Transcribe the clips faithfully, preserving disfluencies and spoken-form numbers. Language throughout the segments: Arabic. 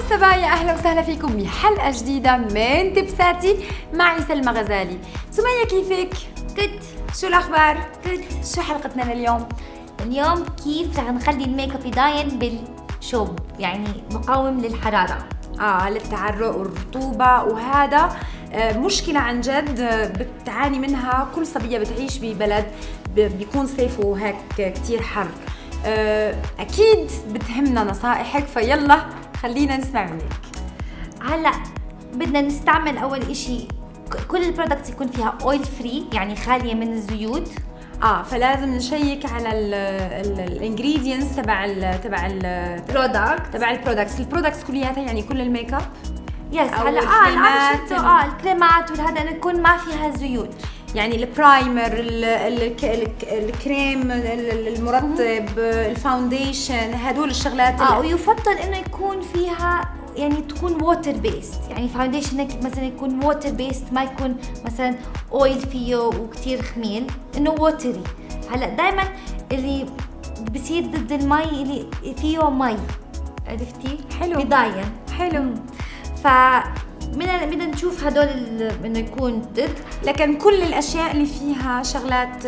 سبايا، اهلا وسهلا فيكم بحلقه جديده من تبساتي معي سلمى غزالي. سمية كيفك؟ كنت شو الاخبار؟ كنت شو حلقتنا لليوم؟ اليوم كيف رح نخلي الميك اب يضاين بالشوب، يعني مقاوم للحراره اه للتعرق والرطوبه، وهذا آه مشكله عن جد آه بتعاني منها كل صبيه بتعيش ببلد بيكون صيف وهيك كتير حر. آه اكيد بتهمنا نصائحك، فيلا خلينا نسمع منك. هلا بدنا نستعمل اول اشي كل البرودكتس يكون فيها اويل فري، يعني خاليه من الزيوت. اه فلازم نشيك على الانجريدينتس تبع ال تبع البرودكت تبع البرودكتس البرودكتس كلياتها، يعني كل الميك اب. يس هلا اه الكريمات اه الكريمات والهذا نكون ما فيها زيوت، يعني البرايمر، ال ال الكريم، المرطب، الفاونديشن، هدول الشغلات. اه ويفضل انه يكون فيها يعني تكون ووتر بيست، يعني فاونديشن هيك مثلا يكون ووتر بيست، ما يكون مثلا اويل فيه وكثير خميل، انه ووتري. هلا دائما اللي بصير ضد المي اللي فيه مي، عرفتي؟ حلو بضاين حلو. ف بدنا بدنا نشوف هدول انه يكون ضد، لكن كل الاشياء اللي فيها شغلات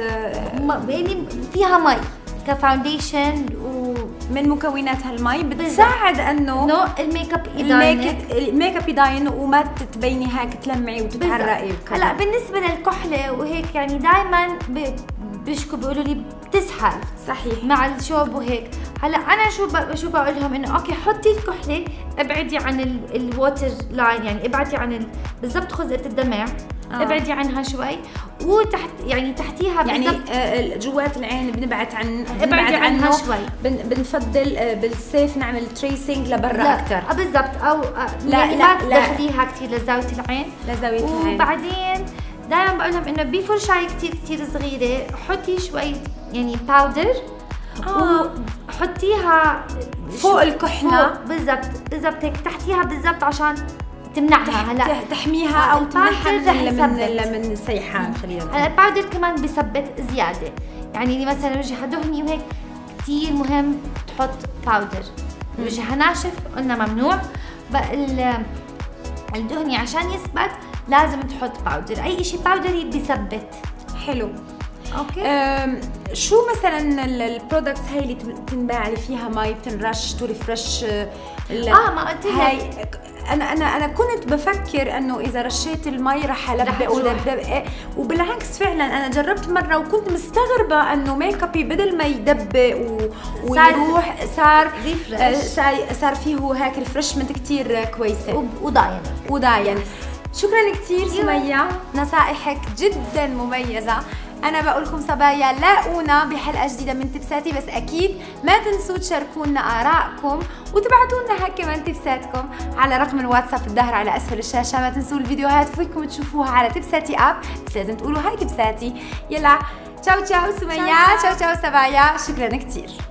يعني فيها مي كفاونديشن ومن مكوناتها المي بتساعد انه نو الميك اب يضاين، الميك اب يضاين وما تبيني هيك تلمعي وتتعرقي. هلا بالنسبه للكحله وهيك يعني دائما بيشكوا بيقولوا لي بتسحل صحيح مع الشوب وهيك. هلا انا شو شو بقول لهم انه اوكي حطي الكحله، ابعدي عن الووتر لاين، يعني ابعدي عن بالضبط خزقه الدمع، آه. ابعدي عنها شوي، وتحت يعني تحتيها يعني آه جوات العين بنبعد عن ابعدي عنها شوي. بن بنفضل آه بالسيف نعمل تريسنج لبرا اكثر. آه بالضبط، او آه لا يعني لا ما تدخليها كثير لزاويه العين لزاويه العين. وبعدين دائما بقول لهم انه بفرشايه كثير كثير صغيره حطي شوي يعني باودر، آه. وحطيها فوق الكحله بالضبط بالضبط هيك تحتيها بالضبط عشان تمنعها. هلا تحميها او تمنعها من من السيحان. خلينا هلا الباودر كمان بثبت زياده، يعني مثلا وجهها دهني وهيك كثير مهم تحط باودر. وجهها ناشف قلنا ممنوع، الدهني عشان يثبت لازم تحط باودر، اي شيء باودري بثبت. حلو اوكي. شو مثلا البرودكتس هاي اللي بتنباع اللي فيها مي بتنرش ترفرش؟ اه ما قلت لك انا انا انا كنت بفكر انه اذا رشيت المي رح البق ودبدب، وبالعكس فعلا انا جربت مره وكنت مستغربه انه ميك ابي بدل ما يدبق ويروح صار صار, صار فيه هيك ريفرشمنت كثير كويسه وضاين وضاين. شكرا كثير سمية، نصائحك جدا مميزه. أنا بقول لكم صبايا لاقونا بحلقة جديدة من تبساتي، بس أكيد ما تنسوا تشاركونا آرائكم وتبعتوا لنا هيك كمان تبساتكم على رقم الواتساب الظاهر على أسفل الشاشة. ما تنسوا الفيديوهات فيكم تشوفوها على تبساتي أب، بس لازم تقولوا هاي تبساتي. يلا تشاو تشاو سمية، تشاو تشاو صبايا، شكرا كثير.